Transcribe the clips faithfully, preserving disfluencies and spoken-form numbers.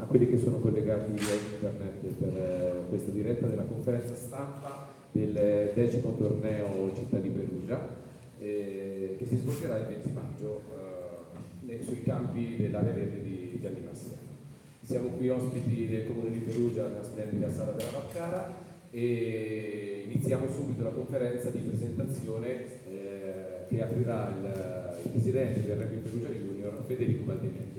a quelli che sono collegati via internet per eh, questa diretta della conferenza stampa del decimo torneo Città di Perugia, eh, che si svolgerà il venti maggio eh, sui campi dell'area verde di Gianni Massiano. Siamo qui ospiti del Comune di Perugia nella splendida Sala della Baccara e iniziamo subito la conferenza di presentazione eh, che aprirà il, il presidente del Rugby Perugia Junior, Federico Baldinetti.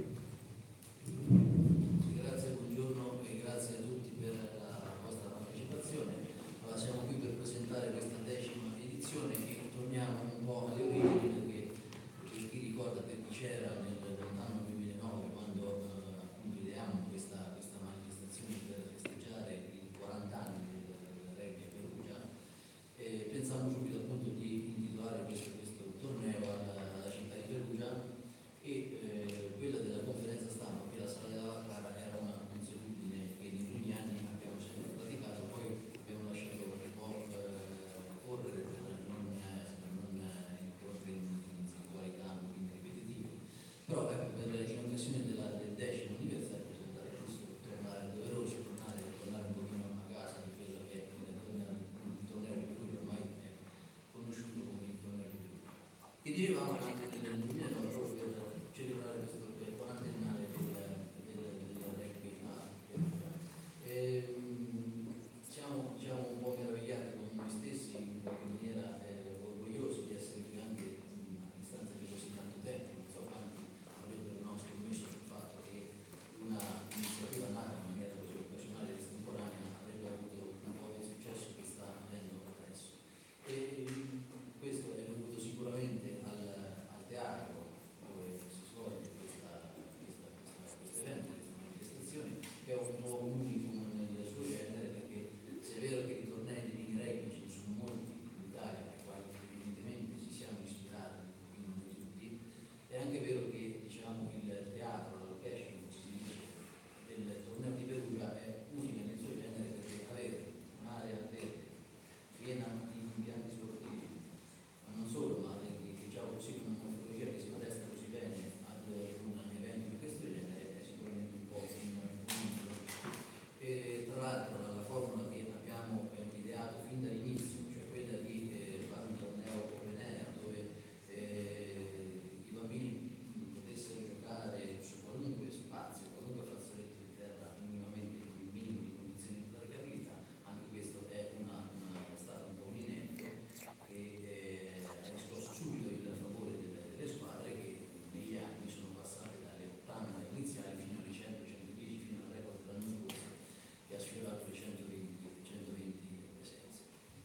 Grazie, buongiorno e grazie a tutti per la vostra partecipazione. Allora, siamo qui per presentare questa decima edizione e torniamo un po' alle origini, perché per chi ricorda che c'era nel lontano duemilanove quando eh, appunto ideammo questa, questa manifestazione per festeggiare i quaranta anni del, del rugby a Perugia, eh, pensammo subito appunto di intitolare questo, questo torneo alla, alla città di Perugia, e eh, quella della conferenza stampa che la Sala della Baccara era una consuetudine che negli ultimi anni abbiamo sempre praticato, poi abbiamo lasciato un po' eh, correre per non, eh, non eh, incorrere in, in sessualità quindi ripetitivi. Però ecco, per in occasione della, del decimo anniversario mi sembrava giusto tornare doveroso, tornare, tornare un pochino a casa di quello che è il torneo, il torneo di Perugia ormai è conosciuto come il torneo di Perugia. E dicevamo anche nel duemilanove proprio per celebrare questo quarantennale del, del, del rugby a Perugia. Ehm, siamo diciamo, un po' meravigliati con noi stessi, in qualche maniera eh, orgogliosi di essere qui anche mh, a distanza di così tanto tempo. Non so quanti avrebbero no, scommesso sul fatto che una iniziativa nata in maniera così occasionale e estemporanea avrebbe avuto un po' di successo che sta avendo adesso. E questo è dovuto sicuramente al, al teatro dove si svolge questa, questa, questa, questo evento, questa manifestazione, che è un po' un unicum nel suo genere, perché se è vero che i tornei di mini rugby ce ne sono molti in Italia, ai quali evidentemente ci siamo ispirati un pochino noi tutti, è anche vero che diciamo, il teatro, la location, come si dice, del torneo di Perugia è unica nel suo genere, perché avere un'area verde piena di impianti sportivi, ma non solo, ma che già così una morfologia che si presta così bene ad un evento di questo genere è sicuramente un po' un unico. E tra l'altro la formula che abbiamo ideato fin dall'inizio, cioè quella di eh, fare un torneo open air dove eh, i bambini potessero giocare su qualunque spazio, qualunque fazzoletto di terra, minimamente con il minimo di condizioni di praticabilità, anche questo è, una, una, è stato un po' un inedito che eh, ha riscosso subito il favore delle, delle squadre che negli anni sono passate dalle ottanta iniziali fino alle cento centodieci, fino al record dell'anno scorso che ha sfiorato le centoventi, centoventi presenze.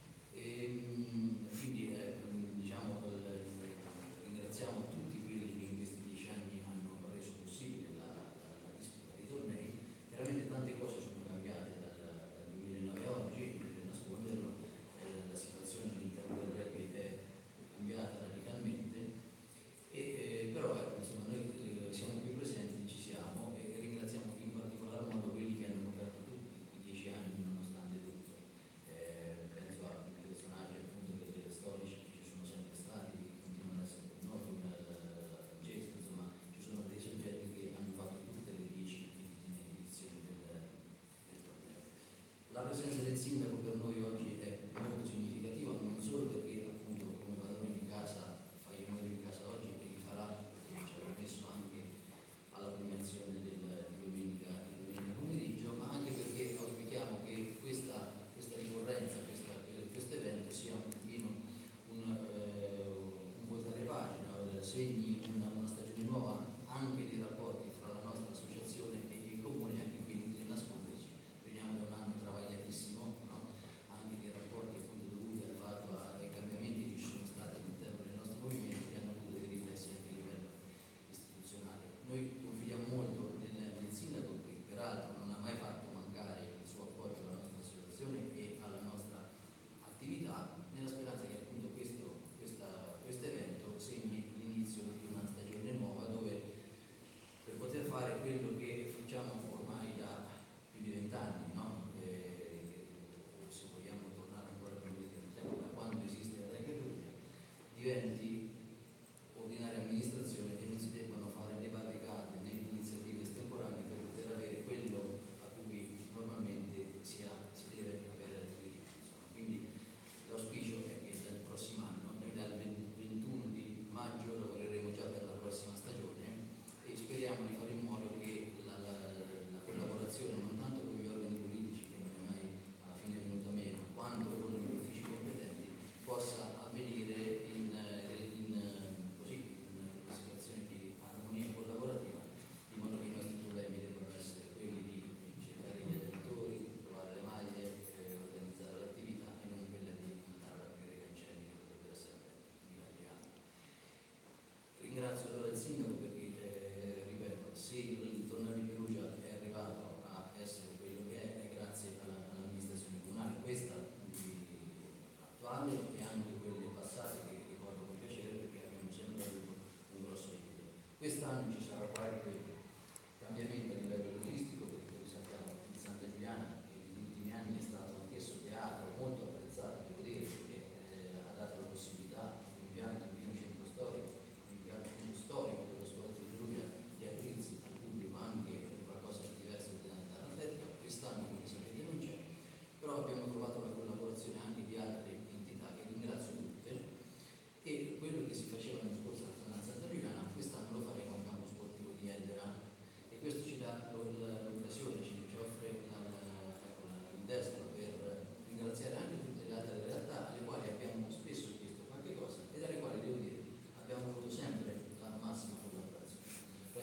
E, quindi eh, diciamo, ringraziamo tutti quelli che in questi dieci anni hanno reso possibile la, la, la disputa dei tornei. Veramente tante cose sono cambiate dal, dal duemilanove a oggi, non deve nasconderlo, eh, la situazione all'interno del rugby è cambiata radicalmente, e, eh, però ecco, insomma, noi eh, siamo qui presenti, ci siamo e ringraziamo in particolar modo quelli che hanno coperto tutti i dieci anni nonostante tutto. Eh, penso a personaggi appunto delle storici che ci sono sempre stati, che continuano ad essere con noi, come il gesto, insomma, ci sono dei soggetti che hanno fatto tutte le dieci edizioni del, del torneo. La presenza del sindaco per noi oggi è molto significativa, non solo perché appunto come padrone di casa fa i onori di casa oggi e li farà, perché ci ha permesso anche alla premiazione del, di domenica, di domenica pomeriggio, ma anche perché auspichiamo che questa, questa ricorrenza, questa, questo evento sia un pochino un, eh, un voltare pagina, segni una, una stagione nuova anche dei rapporti fra la nostra associazione e il comune, anche qui inutile nasconderci. Veniamo da un anno travagliatissimo, no? Anche dei rapporti appunto dovuti al fatto ai cambiamenti che ci sono stati all'interno del nostro movimento, che hanno avuto dei riflessi anche a livello istituzionale. Noi confidiamo molto nel, nel sindaco, che peraltro non ha mai fatto mancare il suo appoggio alla nostra associazione e alla nostra attività, nella speranza che appunto questo, questa, questo evento segni l'inizio di una stagione nuova, dove per poter fare quello che facciamo ormai da più di vent'anni, no? E, se vogliamo tornare ancora più indietro, da quando esiste la Lega Perugia, diventi ordinaria amministrazione, che non si debbano fare né barricate né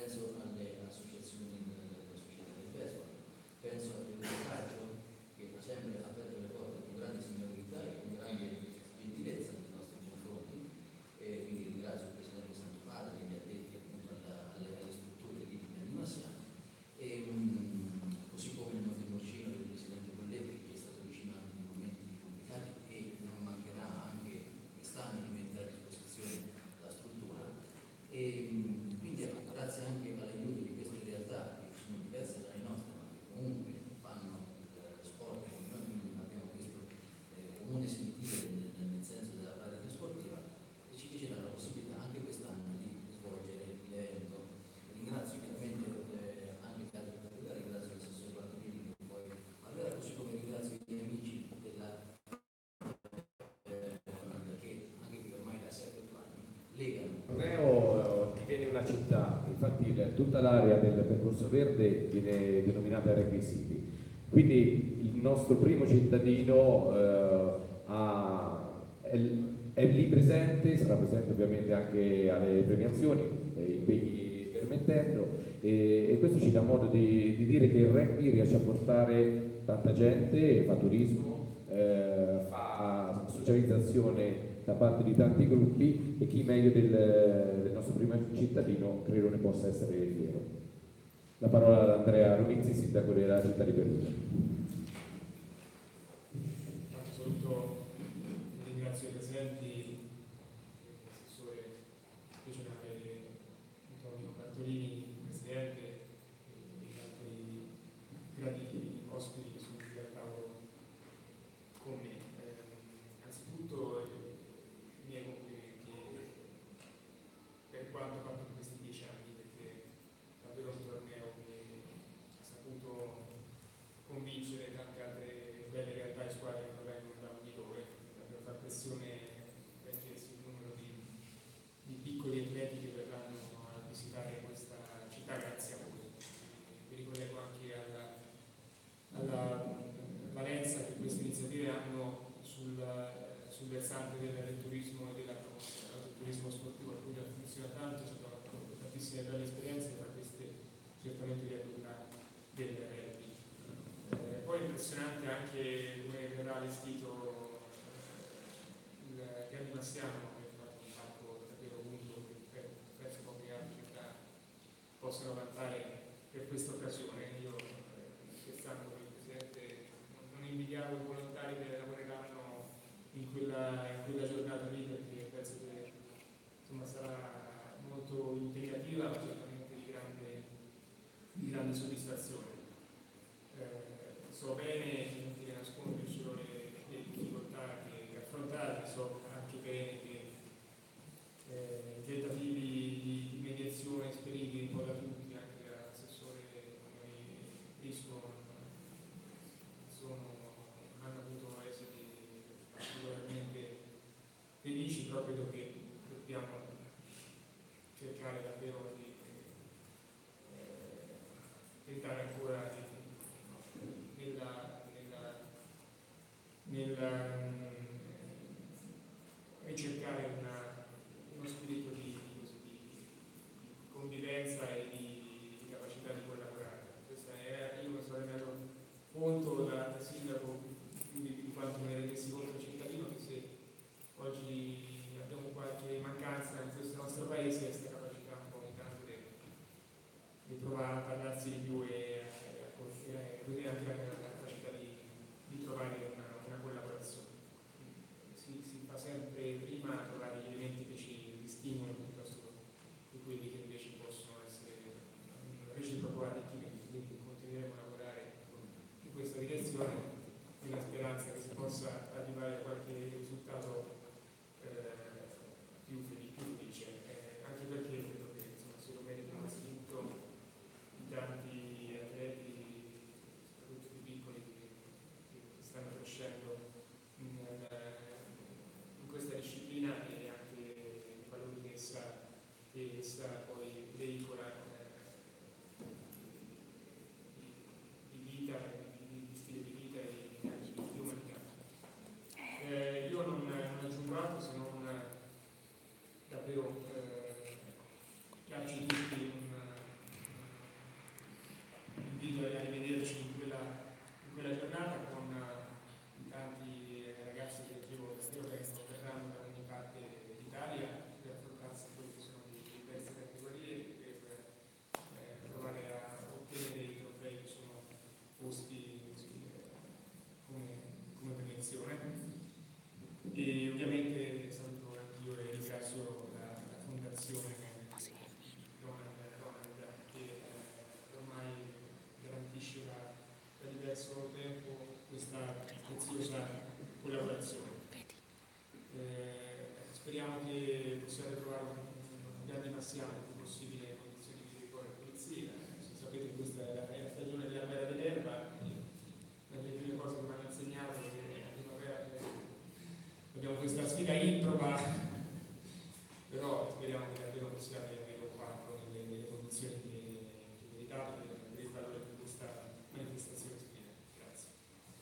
penso alle associazioni delle società del baseball, penso al Calcio che ha sempre aperto le porte con grande signorilità e con grande gentilezza nei nostri confronti, e quindi ringrazio il Presidente Santo Padre, gli addetti appunto alla, alle, alle strutture di Massiano, e um, così come il nostro vicino del Presidente Bolletti, che è stato vicino anche in momenti complicati e non mancherà anche quest'anno di mettere a disposizione la struttura. E quindi ecco, grazie anche all'aiuto di queste realtà che sono diverse dalle nostre, ma che comunque fanno eh, sport come noi, quindi abbiamo questo eh, comune sentire nel, nel senso della pratica sportiva, e ci fece la possibilità anche quest'anno di svolgere l'evento. Ringrazio chiaramente eh, anche il caso particolare, ringrazio l'assessore Bartolini che poi allora, così come ringrazio gli amici della eh, che anche qui ormai da sette otto anni legano. Torneo diviene una città, infatti il- tutta l'area del percorso verde viene denominata Rugby City, quindi il nostro primo cittadino eh, ha, è, è lì presente, sarà presente ovviamente anche alle premiazioni, eh, impegni permettendo, e, e questo ci dà modo di, di dire che il rugby riesce a portare tanta gente, fa turismo, eh, fa socializzazione da parte di tanti gruppi, e chi meglio del, del nostro primo cittadino credo ne possa essere fiero. La parola ad Andrea Runizzi, sindaco della città di Perugia. Tanto saluto e ringrazio i presenti, l'assessore regionale Antonio Bartolini, presidente, e gli altri grandi ospiti che sono qui al tavolo con me. Eh, anzitutto eh, i miei complimenti per quanto fatto in questi dieci anni, perché davvero un torneo che ha saputo convincere tante altre belle realtà e squadre che non vengono da ogni dove, davvero far pressione perché il numero di, di piccoli atleti che verranno a visitare questa città grazie a voi. Vi ricollego anche alla, alla valenza che queste iniziative hanno sul, sul versante del, del turismo e della promozione. Il turismo sportivo a Puglia funziona tanto, ci sono tantissime belle esperienze, tra queste certamente l'Eduna del rugby. Eh, poi è impressionante anche come verrà allestito eh, il Piano di Massiano, che è fatto un parco davvero unico che penso poche altre città possano vantare per questa occasione. Io eh, scherzando con il Presidente non, non invidiavo i volontari che lavoreranno in quella, in quella giornata lì, perché penso che insomma, sarà molto impegnativa, ma certamente di grande, di grande soddisfazione. Eh, so bene, non ti nascondo solo le, le difficoltà che, che affrontate, so anche bene che eh, tentativi di, di mediazione esperiti un po' da tutti, anche dall'assessore come Prisco, sono, hanno avuto esiti particolarmente felici, però credo che dobbiamo cercare davvero di eh, tentare ancora di, nella, nella, nella mh, ricercare una, uno spirito di, di, di, di convivenza e di, di capacità di collaborare. Questa è, io mi sono reso conto da, da sindaco di, di quanto me ne rendessi conto da cittadino, che se oggi abbiamo qualche mancanza in questo nostro paese, questa capacità un po' ogni tanto di, di provare a parlarsi di più e a vedere anche la capacità di, di trovare una, una collaborazione. Si, si fa sempre prima a trovare gli elementi che ci distinguono piuttosto di quelli che invece possono essere un reciproco arricchimento, quindi continueremo a lavorare in questa direzione, nella speranza che si possa arrivare a qualche risultato eh, più, felice, più felice, eh, anche perché credo che insomma, se lo meritano innanzitutto i tanti atleti, soprattutto più piccoli, che, che stanno crescendo in, in questa disciplina, e anche i valori che essa, che essa poi veicola eh, di, di vita, di, di stile di vita e anche di umanità. preziosa collaborazione. Eh, speriamo che possiate trovare un grande marziale il più possibile in condizioni di polizia. Sapete che questa è la, è la stagione della mera dell'erba, una delle prime cose che mi hanno insegnato è che a primavera abbiamo questa sfida improba, però speriamo che davvero possiate avere quattro nelle, nelle condizioni che, che meritate per il valore di questa manifestazione sfida. Grazie.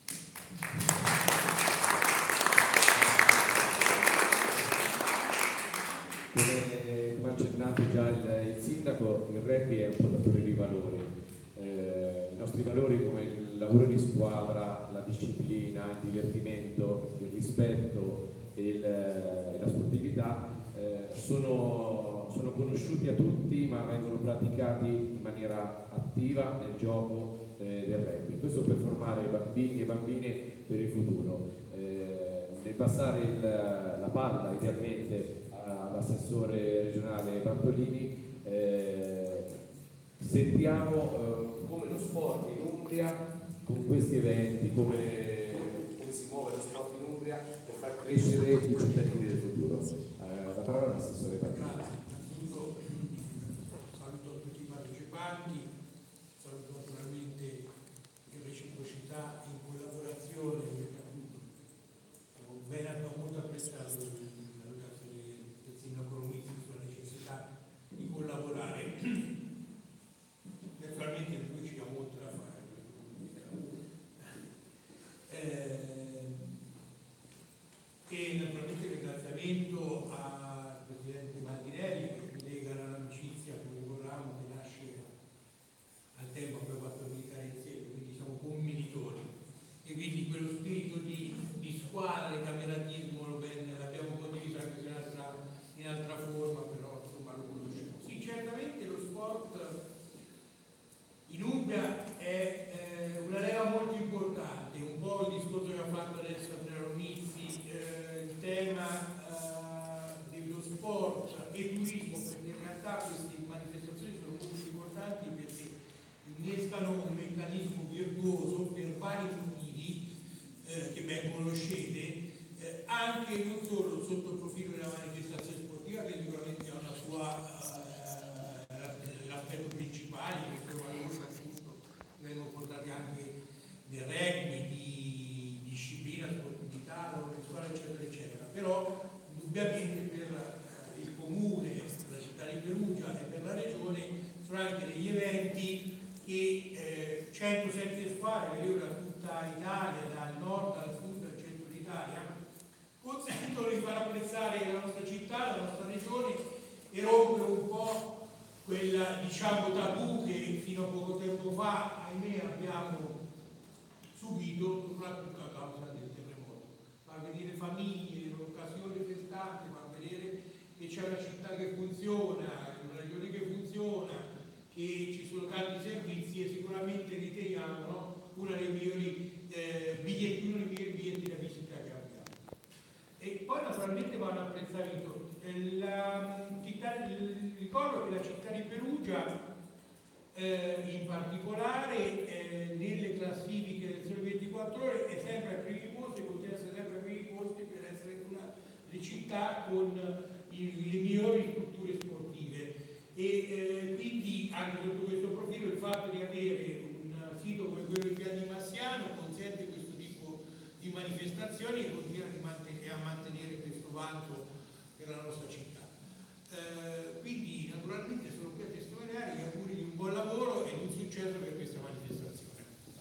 Come, come ha accennato già il, il sindaco, il rugby è un portatore di valori. Eh, I nostri valori come il lavoro di squadra, la disciplina, il divertimento, il rispetto e, il, e la sportività eh, sono, sono conosciuti a tutti, ma vengono praticati in maniera attiva nel gioco eh, del rugby. Questo per formare i bambini e bambine per il futuro. Eh, nel passare il, la palla idealmente all'assessore regionale Bartolini, eh, sentiamo eh, come lo sport in Umbria, con questi eventi, come, come si muove lo sport in Umbria per far crescere i cittadini del futuro. Eh, la parola all'assessore Bartolini. Innanzitutto saluto tutti i partecipanti, saluto naturalmente in reciprocità, in collaborazione, perché appunto ho ben ho molto apprezzato la valutazione del sindaco Romizzi sulla necessità di collaborare. Naturalmente noi ci ha molto da fare. Eh, e naturalmente ringraziamento al Presidente Maldinelli che mi lega all'amicizia con il programma che nasce al tempo che ho fatto militare insieme, quindi siamo commilitoni. E quindi quello spirito di, di squadra e cameratismo l'abbiamo condiviso anche in altra, in altra forma, però insomma lo conosciamo. Sì, certamente lo sport in Umbria è eh, una leva molto importante, un po' il discorso che ha fatto adesso Andrea Romizzi, eh, il tema eh, dello sport e turismo, perché in realtà queste manifestazioni sono molto importanti perché innescano un meccanismo virtuoso per vari motivi eh, che ben conoscete, eh, anche non solo sotto il profilo della manifestazione sportiva, che sicuramente ha una sua eh, l'aspetto principale, che sono valori appunto vengono portati anche del rugby, di disciplina, sportività, lavoro di squadra, eccetera, eccetera. Però indubbiamente per il comune, per la città di Perugia e per la regione sono anche degli eventi che eh, centosette squadre, che io da tutta Italia, dal nord al sud al centro d'Italia, consentono di far apprezzare la nostra città, la nostra regione e rompere un po' quel diciamo tabù che fino a poco tempo fa, ahimè, abbiamo subito, soprattutto a causa del terremoto. Fa vedere famiglie, occasioni festanti, fa vedere che c'è una città che funziona, una regione che funziona, che ci sono tanti servizi e sicuramente riteniamo, no? Uno dei migliori eh, biglietti, uno dei migliori biglietti da visita che abbiamo. E poi naturalmente vanno apprezzamento. La città, ricordo che la città di Perugia eh, in particolare eh, nelle classifiche del Sole ventiquattro Ore è sempre ai primi posti, continua a essere sempre ai primi posti per essere una delle città con i, le migliori strutture sportive. E eh, quindi anche sotto questo profilo il fatto di avere un sito come quello di Via di Massiano consente questo tipo di manifestazioni e continua a mantenere questo vanto per la nostra città. Eh, quindi naturalmente sono qui a testimoniare gli auguri di un buon lavoro e di un successo per questa manifestazione.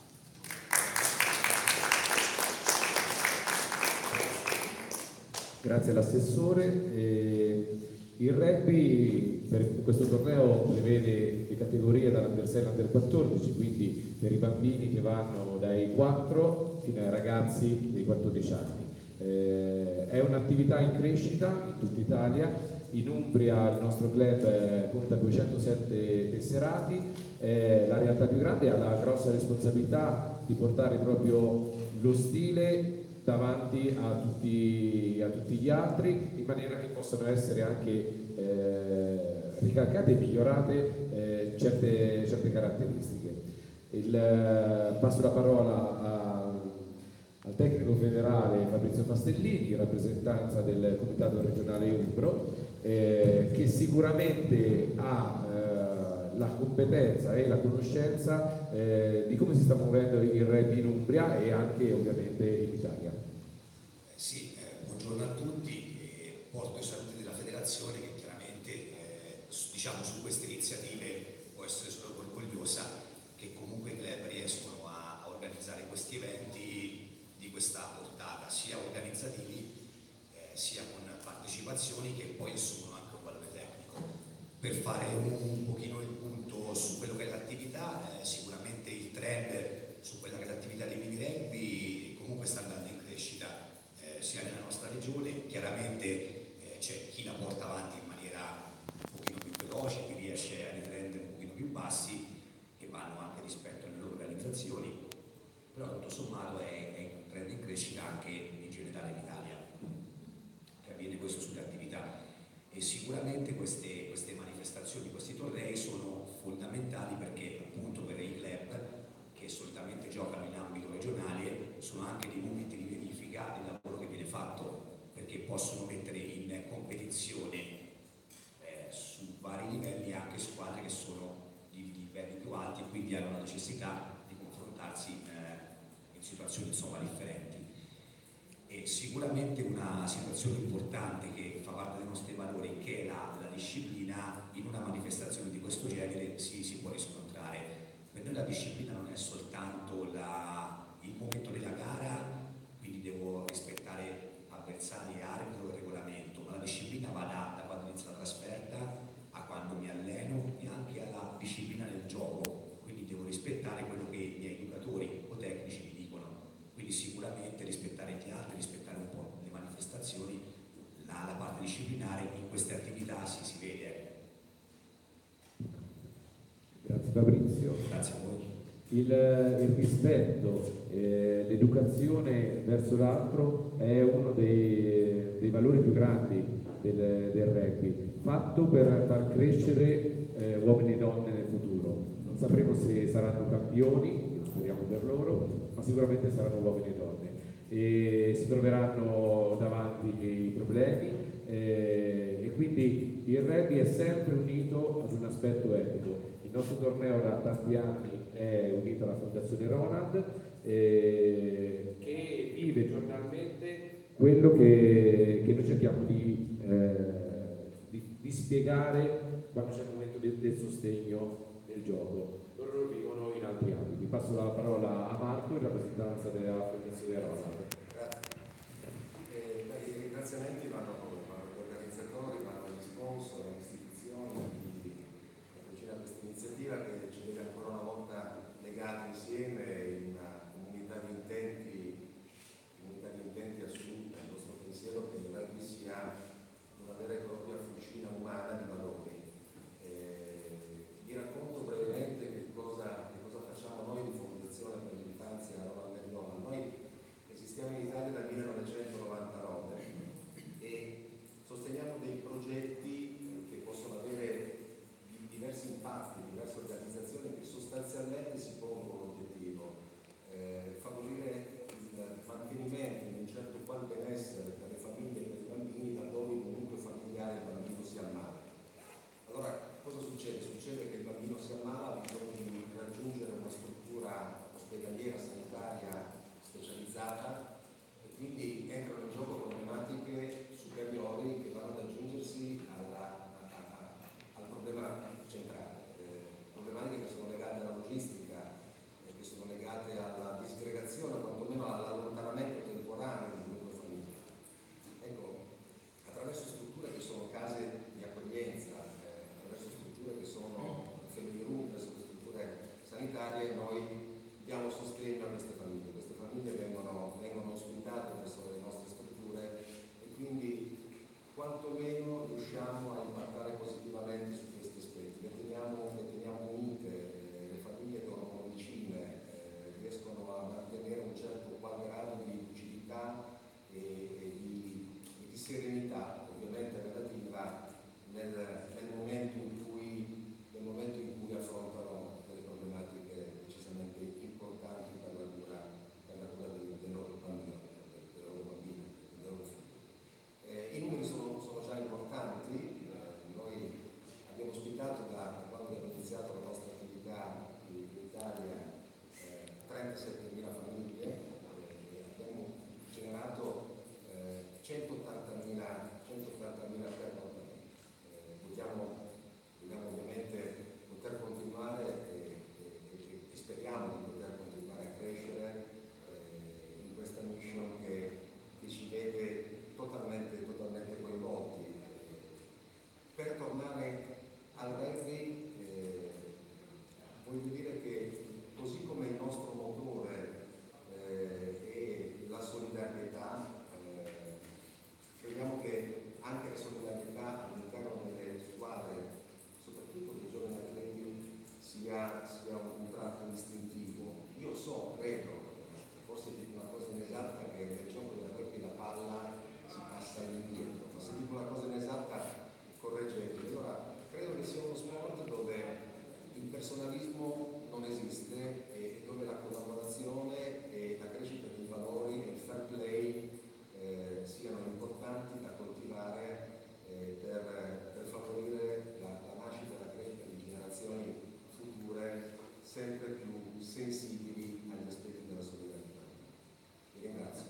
Grazie all'assessore. Eh, il rugby per questo torneo prevede le categorie dall'Under sei all'Under quattordici, quindi per i bambini che vanno dai quattro fino ai ragazzi dei quattordici anni. Eh, è un'attività in crescita in tutta Italia. In Umbria il nostro club eh, conta duecentosette tesserati, eh, la realtà più grande ha la grossa responsabilità di portare proprio lo stile davanti a tutti, a tutti gli altri, in maniera che possano essere anche eh, ricalcate e migliorate eh, certe, certe caratteristiche. Il, passo la parola a al tecnico federale Fabrizio Pastellini, in rappresentanza del Comitato regionale Umbro, eh, che sicuramente ha eh, la competenza e la conoscenza eh, di come si sta muovendo il rugby in Umbria e anche ovviamente in Italia. Eh, sì, eh, buongiorno a tutti, eh, porto i saluti della federazione che chiaramente eh, su, diciamo, su queste iniziative può essere solo orgogliosa che comunque i club riescono a, a organizzare questi eventi di questa portata, sia organizzativi eh, sia con partecipazioni che poi assumono anche un valore tecnico. Per fare un, un pochino il punto su quello che è l'attività, eh, sicuramente il trend su quella che è l'attività di mini rugby comunque sta andando in crescita eh, sia nella nostra regione, chiaramente eh, c'è chi la porta avanti in maniera un pochino più veloce, chi riesce a dei trend un pochino più bassi che vanno anche rispetto alle loro organizzazioni, però tutto sommato è, è un trend in crescita anche in generale in Italia, che avviene questo sulle attività. E sicuramente queste, queste manifestazioni, questi tornei sono fondamentali perché appunto per i club che solitamente giocano in ambito regionale sono anche dei momenti di verifica del lavoro che viene fatto, perché possono mettere in competizione eh, su vari livelli anche squadre che sono di livelli più alti e quindi hanno la necessità di confrontarsi eh, in situazioni insomma differenti. E sicuramente una situazione importante che fa parte dei nostri valori, che è la, la disciplina, in una manifestazione di questo genere si, si può riscontrare. Per noi la disciplina non è soltanto la, il momento della gara, quindi devo rispettare avversari, arbitro e regolamento, ma la disciplina va da, da quando inizia la trasferta a quando mi alleno e anche alla disciplina del gioco, quindi devo rispettare quello che i miei educatori o tecnici mi dicono. Quindi sicuramente rispettare gli altri, rispettare un po' le manifestazioni, la, la parte disciplinare in queste attività si, si vede. Grazie Fabrizio. Grazie a voi. Il, il rispetto, eh, l'educazione verso l'altro è uno dei, dei valori più grandi del, del rugby, fatto per far crescere eh, uomini e donne nel futuro. Non sapremo se saranno campioni, speriamo per loro, ma sicuramente saranno uomini e donne e si troveranno davanti i problemi eh, e quindi il rugby è sempre unito ad un aspetto etico. Il nostro torneo da tanti anni è unito alla Fondazione Ronald eh, che vive giornalmente quello che, che noi cerchiamo di, eh, di, di spiegare quando c'è il momento del, del sostegno del gioco. Loro lo vivono in altri ambiti. Passo la parola a Marco in rappresentanza della Fondazione Ronald. Grazie. Eh, I ringraziamenti vanno, vanno agli organizzatori, vanno agli sponsor, alle istituzioni che patrocinano questa iniziativa che ci vede ancora una volta legati insieme in una comunità di intenti, comunità di intenti assoluta. Il nostro pensiero che il rugby sia una vera e propria fucina umana di valori. Vi racconto brevemente che cosa, che cosa facciamo noi di Fondazione per l'Infanzia Ronald McDonald. Noi esistiamo in Italia dal millenovecentonovantanove e sosteniamo dei progetti che possono avere diversi impatti, diverse organizzazioni che sostanzialmente si pongono l'obiettivo eh, favorire il mantenimento di un certo qual benessere per le famiglie e per i bambini laddove il nucleo familiare il bambino si ammala. Allora, cosa succede? Succede che il bambino si ammala, ha bisogno di raggiungere una struttura ospedaliera sanitaria specializzata e quindi entrano in gioco problematiche superiori che vanno ad aggiungersi alla, a, a, al problema centrale. Eh, problematiche che sono legate alla logistica, eh, che sono legate alla disgregazione, quantomeno all'allontanamento temporaneo di nucleo familiare. Ecco, attraverso strutture che sono case di accoglienza, che sono family room, queste strutture sanitarie, noi diamo sostegno a queste famiglie. Queste famiglie vengono, vengono ospitate presso le nostre strutture e quindi quantomeno riusciamo a impattare positivamente su questi aspetti. Le teniamo, le teniamo unite, eh, le famiglie dormono vicine, eh, riescono a mantenere un certo qual grado di lucidità e, e, di, e di serenità, ovviamente relativa nel, nel momento in cui nel momento in cui affrontano delle problematiche decisamente importanti per la cura, per la cura dei, dei loro bambini. Italia eh, trentasettemila famiglie, eh, abbiamo generato eh, centottantamila permanenti. Eh, vogliamo, vogliamo ovviamente poter continuare e, e, e speriamo di poter continuare a crescere eh, in questa mission che, che ci vede totalmente, totalmente coinvolti. Per tornare al rugby, eh, voglio dire che così come il nostro motore eh, è la solidarietà, eh, crediamo che anche la solidarietà all'interno delle squadre, soprattutto dei giovani atleti, sia, sia un tratto istintivo. Io so, credo, forse dico una cosa inesatta, che nel gioco del rugby la palla si passa all'indietro, ma se dico una cosa inesatta correggetemi. Allora, credo che sia uno sport dove il personalismo non esiste e dove la collaborazione e la crescita dei valori e il fair play eh, siano importanti da coltivare eh, per, per favorire la, la nascita e la crescita di generazioni future sempre più sensibili agli aspetti della solidarietà. Vi ringrazio.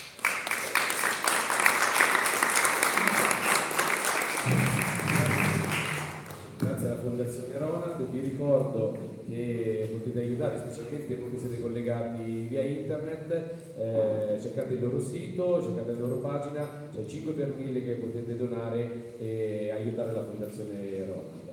Grazie alla Fondazione Ronald, vi ricordo che potete aiutare, specialmente voi siete collegati via internet, eh, cercate il loro sito, cercate la loro pagina, c'è cinque per mille che potete donare e aiutare la Fondazione Ronald.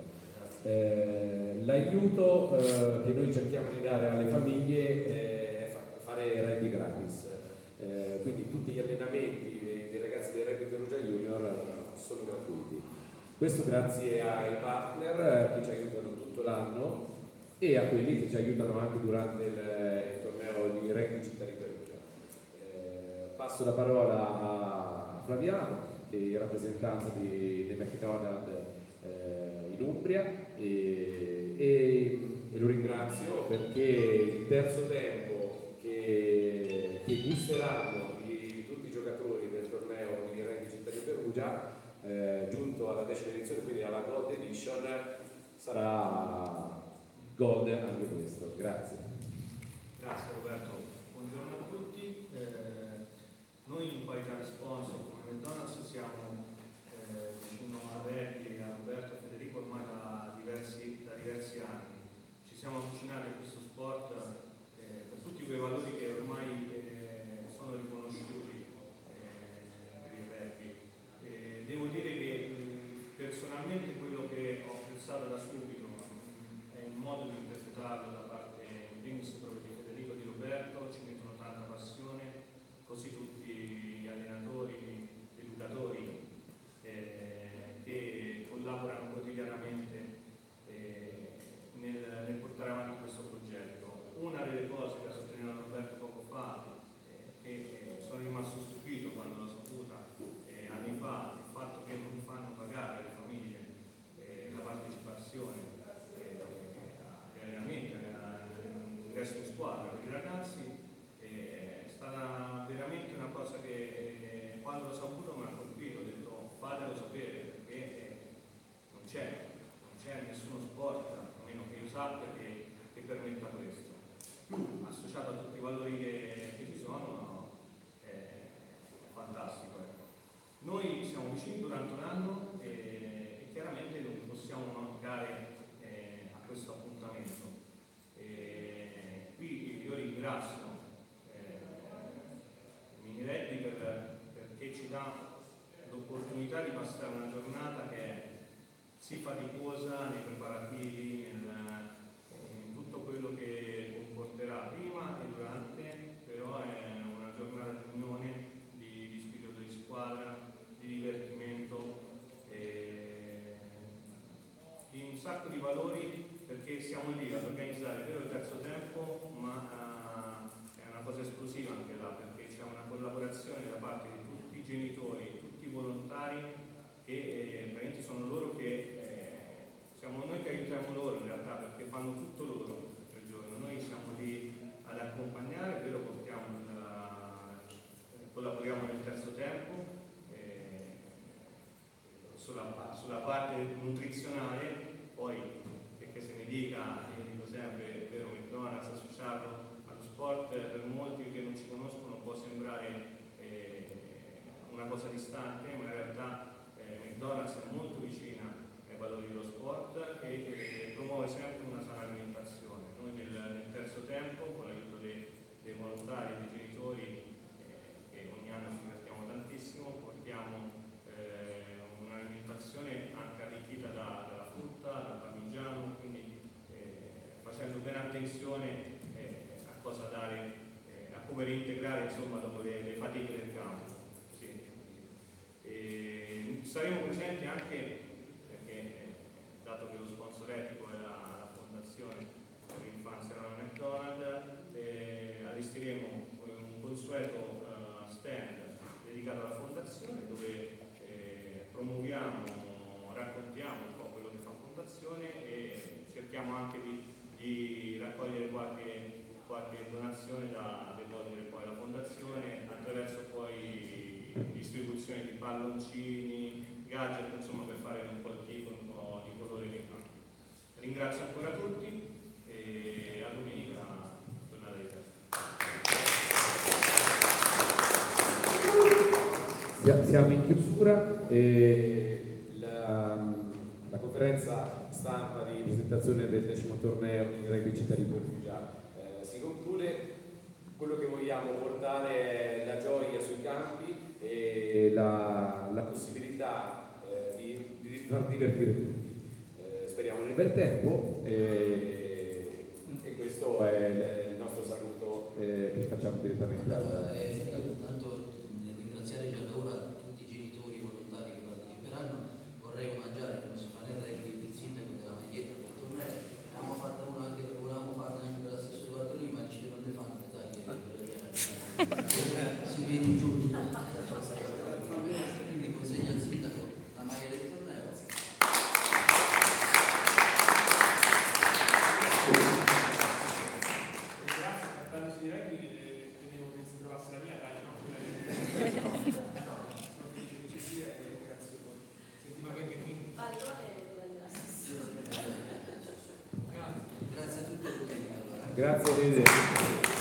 Eh, l'aiuto eh, che noi cerchiamo di dare alle famiglie eh, è fare rugby gratis, eh, quindi tutti gli allenamenti dei, dei ragazzi del Rugby Perugia Junior sono gratuiti. Questo grazie ai partner che ci aiutano tutto l'anno e a quelli che ci aiutano anche durante il, il torneo di Rugby Città di Perugia. Eh, passo la parola a Flaviano, in rappresentanza di, di McDonald's eh, in Umbria e, e, e lo ringrazio perché il terzo tempo che, che gusteranno di tutti i giocatori del torneo di Rugby Città di Perugia, Eh, giunto alla decima edizione, quindi alla Gold Edition, sarà Gold anche questo. Grazie. Grazie Roberto, buongiorno a tutti. Eh, noi in qualità di sponsor come McDonald's siamo eh, vicino a Verdi e a Roberto e Federico ormai da diversi, da diversi anni. Ci siamo avvicinati a questo sport eh, per tutti quei valori che ormai eh, sono riconosciuti eh, per il rugby. Devo dire che personalmente quello che ho pensato da subito è il modo di interpretarlo da parte in primis proprio di Federico e di Roberto, ci mettono tanta passione, così tutti gli allenatori, gli educatori eh, che collaborano quotidianamente eh, nel, nel portare avanti questo progetto. Una delle cose che ha sottolineato Roberto poco fa, eh, che sono rimasto stupito quando l'ho saputa eh, anni fa, fatto che non fanno pagare alle famiglie eh, la partecipazione eh, agli allenamenti, all'ingresso in squadra per i ragazzi, eh, è stata veramente una cosa che eh, quando l'ho saputo mi ha colpito, ho detto fatelo sapere perché eh, non c'è, non c'è nessuno sport, almeno che io sappia, che, che permetta questo. Associato a tutti i valori che, che ci sono, eh, è fantastico. Noi siamo vicini durante un anno e, e chiaramente non possiamo mancare eh, a questo appuntamento. E qui io ringrazio eh, Mini Rugby per, perché ci dà l'opportunità di passare una giornata che è sì faticosa nei preparativi, nel, in tutto quello che comporterà prima e durante, però è una giornata di unione, di, di spirito di squadra, di divertimento, eh, di un sacco di valori, perché siamo lì ad organizzare vero il terzo tempo, ma uh, è una cosa esplosiva anche là, perché c'è una collaborazione da parte di tutti i genitori, tutti i volontari, che eh, sono loro che eh, siamo noi che aiutiamo loro in realtà, perché fanno tutto loro per il giorno. Noi siamo lì ad accompagnare, però portiamo la, collaboriamo nel terzo tempo. Sulla, sulla parte nutrizionale, poi che se ne dica, io dico sempre, è vero, McDonald's sport per molti che non ci conoscono può sembrare eh, una cosa distante, ma in realtà eh, McDonald's è molto vicina ai valori dello sport e eh, promuove sempre una sana alimentazione. Noi nel, nel terzo tempo, con l'aiuto dei, dei volontari e dei genitori, eh, che ogni anno ci divertiamo tantissimo, portiamo eh, un'alimentazione anche arricchita da, dalla frutta, dal parmigiano, quindi eh, facendo bene attenzione eh, a cosa dare, eh, a come reintegrare insomma dopo le, le fatiche del campo. Sì. E saremo presenti anche perché, dato che lo sponsor etico è la, la fondazione per l'infanzia Ronald McDonald, eh, allestiremo un consueto uh, stand dedicato alla fondazione dove eh, promuoviamo, raccontiamo un po' quello che fa la fondazione e cerchiamo anche di, di raccogliere qualche, qualche donazione da devolvere poi alla fondazione attraverso poi distribuzione di palloncini, gadget, insomma, per fare un po' di ticolo, un po' di colore che fa. Ringrazio ancora tutti e a domenica tornate di casa. Siamo in chiusura e la, la conferenza stampa di presentazione del decimo torneo di rugby città di Perugia eh, si conclude. Quello che vogliamo portare è la gioia sui campi e la, la possibilità eh, di, di far divertire tutti. Eh, speriamo nel bel tempo e, e questo è il nostro saluto eh, che facciamo direttamente Allora, dal... eh, tanto nel ringraziare già da ora tutti i genitori volontari che parteciperanno, vorrei omaggiare, che non si fa né regli, il sindaco della maglietta del torneo. Abbiamo fatto uno anche, volevamo farlo anche per l'assessore lì, ma ci non ne fanno le taglie, si viene giù. Quindi consegna al sindaco la maglia del torneo. Grazie, trattandosi di rugby, tenevo che si trovasse la mia taglia, no? No, sono felice che ci sia e grazie a voi. Sentiamo anche qui. Grazie a tutti e a tutti. Grazie, Rede.